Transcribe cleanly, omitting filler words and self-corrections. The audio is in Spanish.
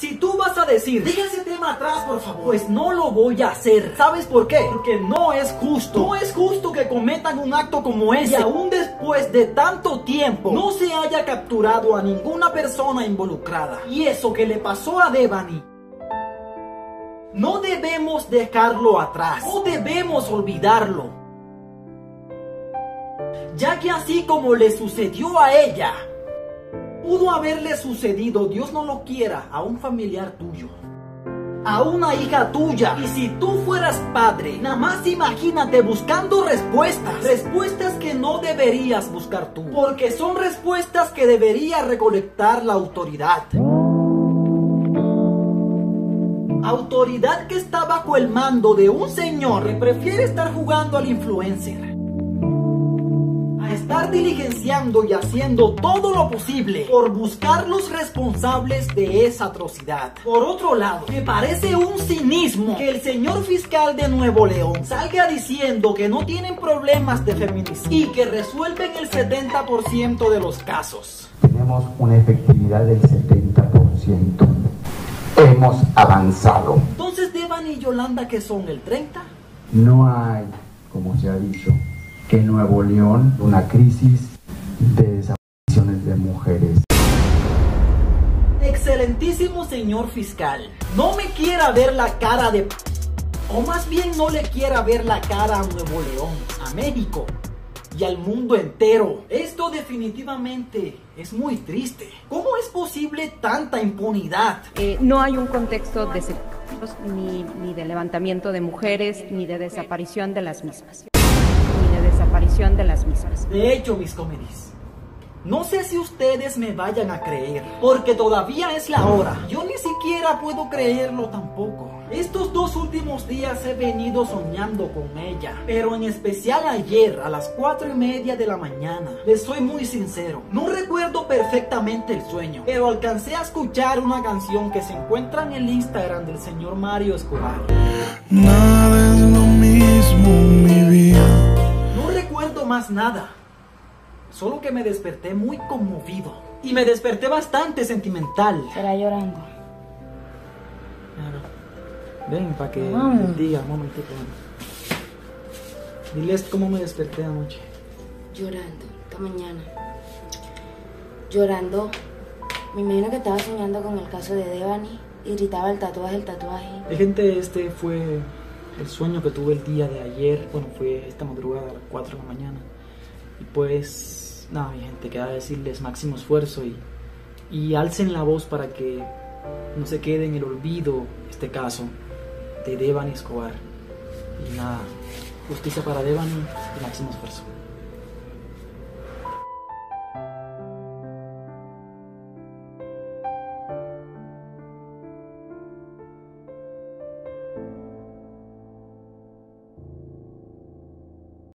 Si tú vas a decir, deja ese tema atrás, por favor, pues no lo voy a hacer. ¿Sabes por qué? Porque no es justo. No es justo que cometan un acto como ese y aún después de tanto tiempo no se haya capturado a ninguna persona involucrada. Y eso que le pasó a Devani, no debemos dejarlo atrás. No debemos olvidarlo. Ya que así como le sucedió a ella, pudo haberle sucedido, Dios no lo quiera, a un familiar tuyo, a una hija tuya. Y si tú fueras padre, nada más imagínate buscando respuestas que no deberías buscar tú, porque son respuestas que debería recolectar la autoridad. Autoridad que está bajo el mando de un señor que prefiere estar jugando al influencer a estar diligenciando y haciendo todo lo posible por buscar los responsables de esa atrocidad. Por otro lado, me parece un cinismo que el señor fiscal de Nuevo León salga diciendo que no tienen problemas de feminicidio y que resuelven el 70% de los casos. Tenemos una efectividad del 70%. Hemos avanzado. Entonces, Devani y Yolanda, ¿qué son? ¿El 30%? No hay, como se ha dicho, que en Nuevo León una crisis de desapariciones de mujeres. Excelentísimo señor fiscal, no me quiera ver la cara de... o más bien no le quiera ver la cara a Nuevo León, a México y al mundo entero. Esto definitivamente es muy triste. ¿Cómo es posible tanta impunidad? No hay un contexto de secuestros, ni de levantamiento de mujeres, ni de desaparición de las mismas. De hecho, mis comedies, no sé si ustedes me vayan a creer, porque todavía es la hora. Yo ni siquiera puedo creerlo tampoco. Estos 2 últimos días he venido soñando con ella, pero en especial ayer a las 4:30 de la mañana. Les soy muy sincero, no recuerdo perfectamente el sueño, pero alcancé a escuchar una canción que se encuentra en el Instagram del señor Mario Escobar. Nada es lo mismo, mi vida. No recuerdo más nada, solo que me desperté muy conmovido y me desperté bastante sentimental. ¿Será llorando? Claro. Ven, para que diga un momentito. Diles cómo me desperté anoche. Llorando, esta mañana. Llorando. Me imagino que estaba soñando con el caso de Devani y gritaba el tatuaje. Gente, este fue el sueño que tuve el día de ayer. Bueno, fue esta madrugada a las 4 de la mañana. Y pues, nada, mi gente, queda decirles máximo esfuerzo y alcen la voz para que no se quede en el olvido este caso de Devani Escobar. Y nada, justicia para Devani y máximo esfuerzo.